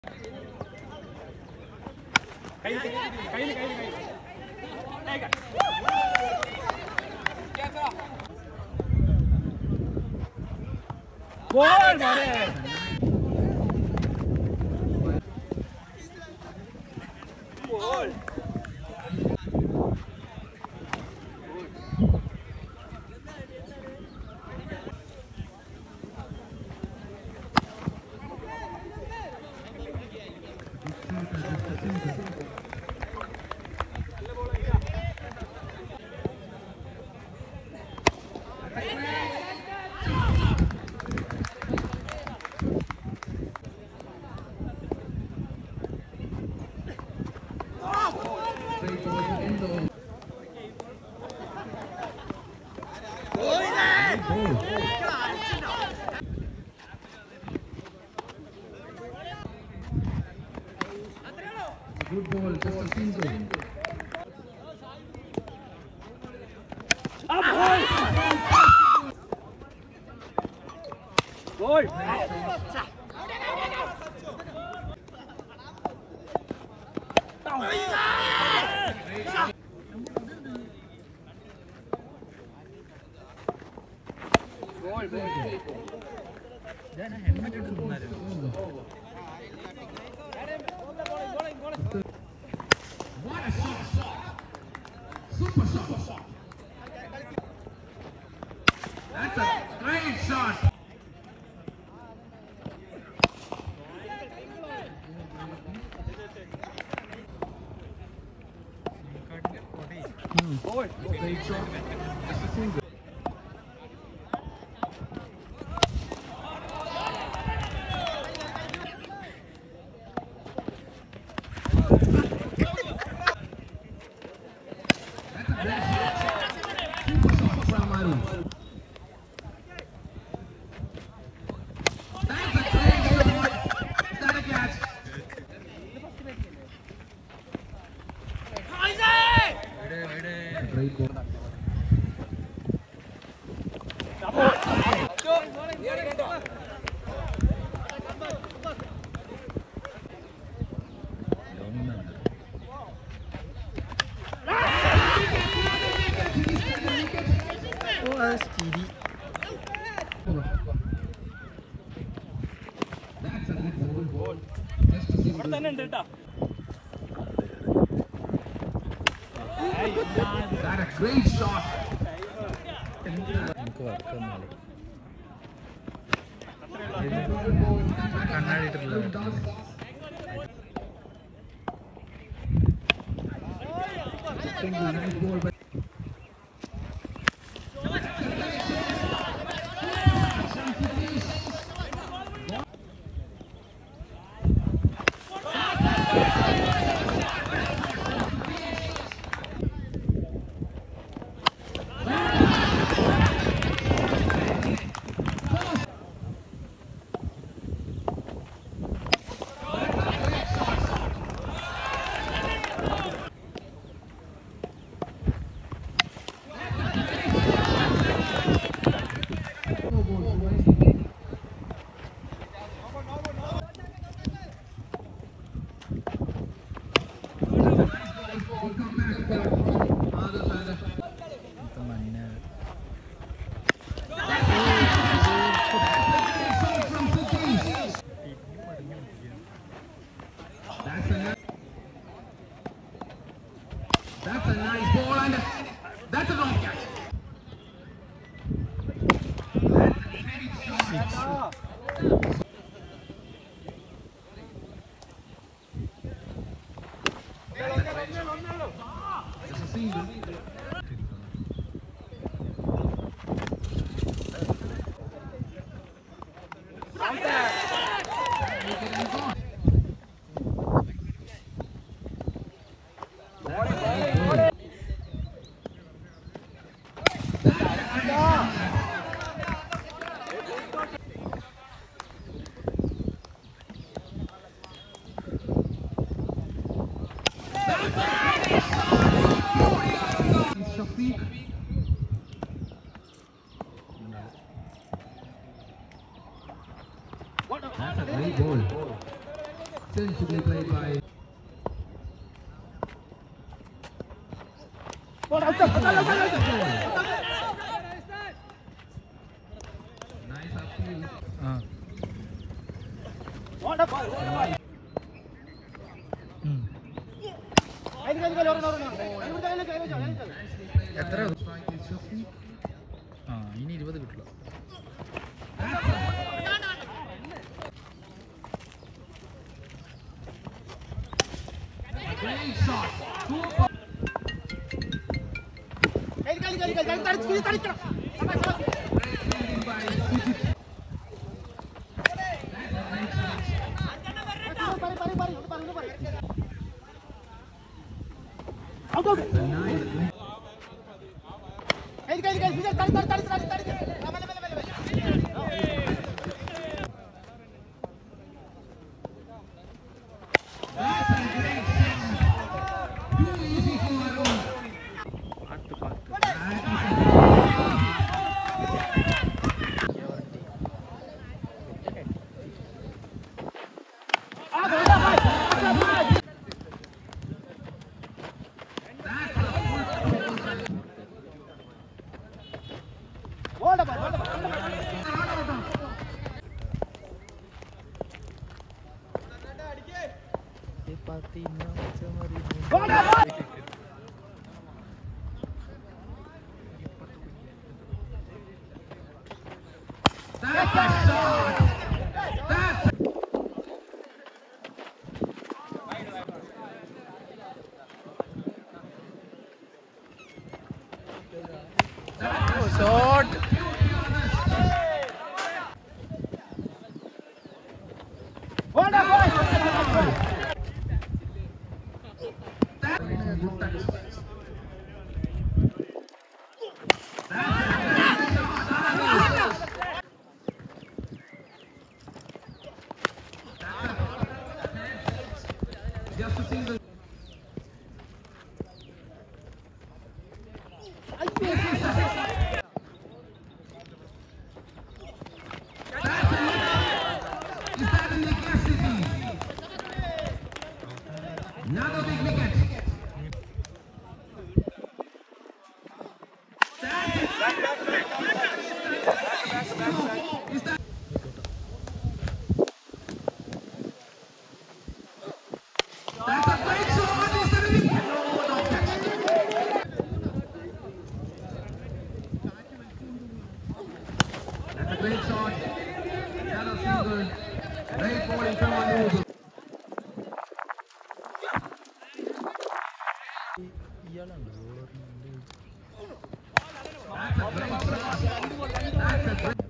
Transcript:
Gol mare. Gol. Good ball, just a single. Up, goal! Goal! What a shot! Super shot! That's a great shot! Great shot. Just a single. Great ball. That's steady. That's a good ball. Just a single. That a great shot. Single, nice ball, but that's a nice ball and that's a long catch. That's a great shot. Just a single. turn to be played by. Nice upfield. ini 20 കിട്ടില്ല. Great shot. Shot. Just a single. Another big wicket. That's a great shot. Is that a wicket? No, no catch. That's a great shot. Another single. Great bowling from Anuj. That's a great shot. That's a great.